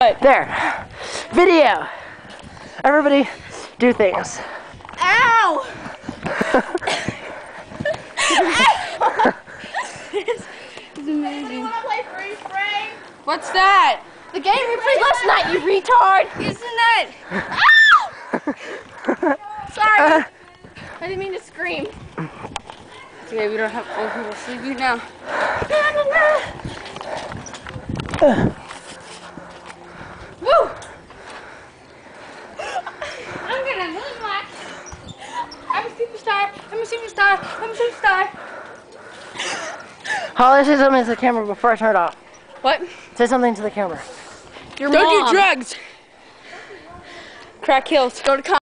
There. Video. Everybody do things. Ow! It's amazing. Want to play freeze frame? What's that? The game we played last night, you retard! Isn't that? Sorry. I didn't mean to scream. Okay, we don't have old people sleeping now. Woo! I'm gonna move my... I'm a superstar. I'm a superstar. I'm a superstar. Holly, say something to the camera before I turn it off. What? Say something to the camera. Don't do drugs. Crack kills. Go to college.